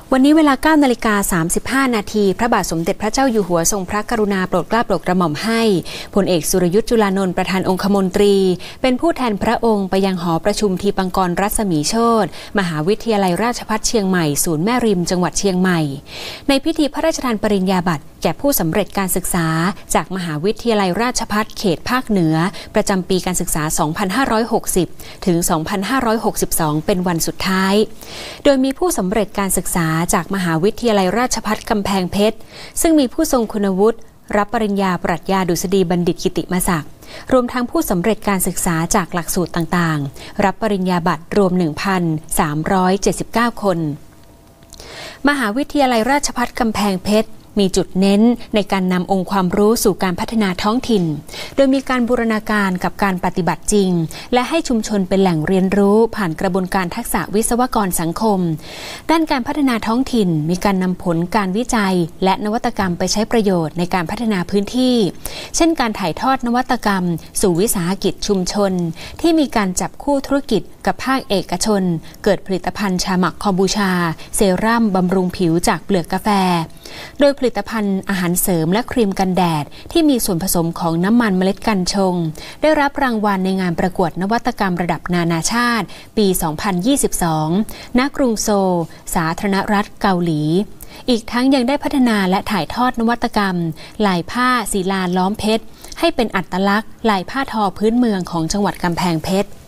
วันนี้เวลา 9:35 นาทีพระบาทสมเด็จพระเจ้าอยู่หัวทรงพระกรุณาโปรดเกล้าโปรดกระหม่อมให้พลเอกสุรยุทธจุลานนท์ประธานองคมนตรีเป็นผู้แทนพระองค์ไปยังหอประชุมทีปังกรรัศมีโชติมหาวิทยาลัยราชภัฏเชียงใหม่ศูนย์แม่ริมจังหวัดเชียงใหม่ในพิธีพระราชทานปริญญาบัตรแก่ผู้สำเร็จการศึกษาจากมหาวิทยาลัยราชภัฏเขตภาคเหนือประจำปีการศึกษา 2560 ถึง 2562 เป็นวันสุดท้ายโดยมีผู้สำเร็จการศึกษาจากมหาวิทยาลัยราชภัฏกำแพงเพชรซึ่งมีผู้ทรงคุณวุฒิรับปริญญาปรัชญาดุษฎีบัณฑิตกิติมศักดิ์รวมทั้งผู้สำเร็จการศึกษาจากหลักสูตรต่างๆรับปริญญาบัตรรวม 1,379 คนมหาวิทยาลัยราชภัฏกำแพงเพชรมีจุดเน้นในการนำองค์ความรู้สู่การพัฒนาท้องถิ่นโดยมีการบูรณาการกับการปฏิบัติจริงและให้ชุมชนเป็นแหล่งเรียนรู้ผ่านกระบวนการทักษะวิศวกรสังคมด้านการพัฒนาท้องถิ่นมีการนำผลการวิจัยและนวัตกรรมไปใช้ประโยชน์ในการพัฒนาพื้นที่เช่นการถ่ายทอดนวัตกรรมสู่วิสาหกิจชุมชนที่มีการจับคู่ธุรกิจกับภาคเอกชนเกิดผลิตภัณฑ์ชาหมักคอมบูชาเซรั่มบำรุงผิวจากเปลือกกาแฟโดยผลิตภัณฑ์อาหารเสริมและครีมกันแดดที่มีส่วนผสมของน้ำมันเมล็ดกัญชงได้รับรางวัลในงานประกวดนวัตกรรมระดับนานาชาติปี 2022 ณ กรุงโซลสาธารณรัฐเกาหลีอีกทั้งยังได้พัฒนาและถ่ายทอดนวัตกรรมลายผ้าศิลาล้อมเพชรให้เป็นอัตลักษณ์ลายผ้าทอพื้นเมืองของจังหวัดกำแพงเพชร